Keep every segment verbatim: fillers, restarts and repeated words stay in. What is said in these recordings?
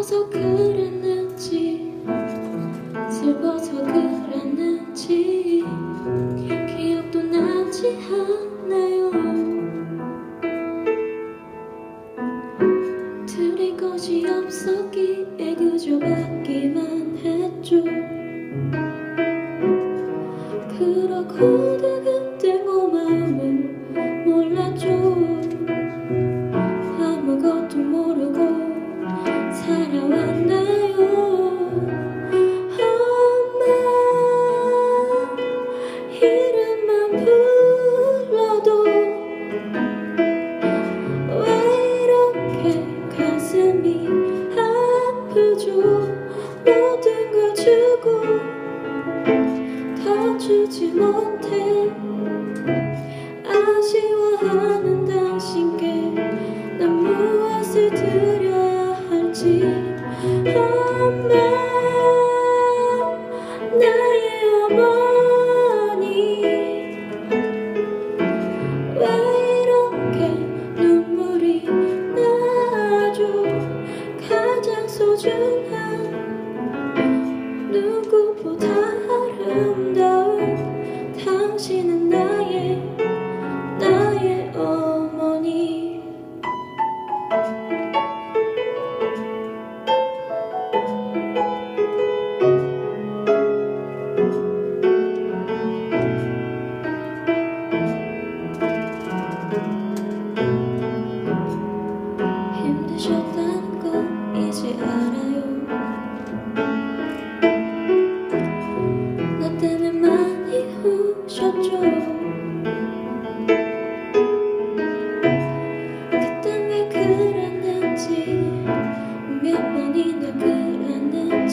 기뻐서 그랬는지 슬퍼서 그랬는지 기억도 나지 않아요. 드릴 것이 없었기에 그저 받기만 했죠. 그러고도 그때 고마움을 몰랐죠. 아무것도 모르고 살아왔나요. 엄마 이름만 불러도 왜 이렇게 가슴이 아프죠. 모든 걸 주고 더 주지 못해 아쉬워하는 당신께 난 무엇을 드려야 할지. 엄마 나의 어머니 왜 이렇게 눈물이 나죠. 가장 소중한 누구보다 아름다운 당신은 나의 나의 어머니. 힘드셨다는 거 이제 알아요. 나 때문에 많이 우셨죠. 그땐 왜 그랬는지 몇 번이나 그랬는지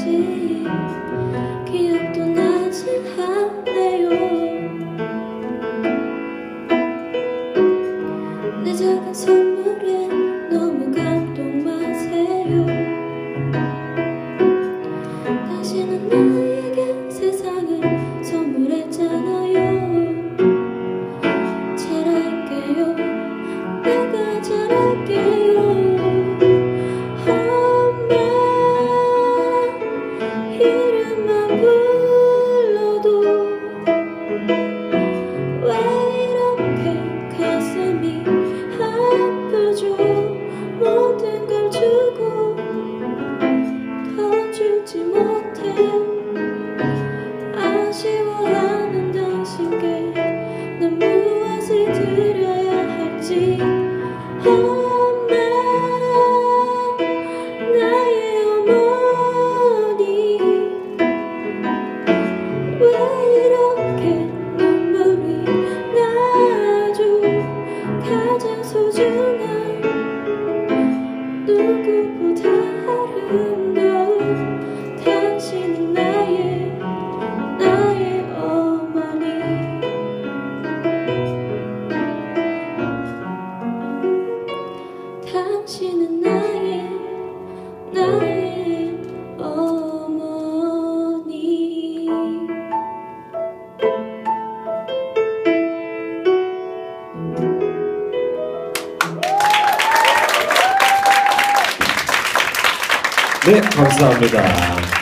기억도 나진 않네요. 내 작은 선물에 너무 감동 마세요. 당신은 나에게 세상을 선물했잖아요. 잘할게요. 내가 잘할게요. 엄마 이름만 불러도 왜 이렇게 가슴이 아프죠. 모든 걸 주고 더 주지 못해 아쉬워하는 당신께 난 무엇을 드려야 할지. 엄마 나의 어머니 왜 이렇게 눈물이 나죠. 가장 소중한 누구보다 아름다운 당신은 나의 나의 어머니. 당신은 나의 나의 어머니. 네, 감사합니다.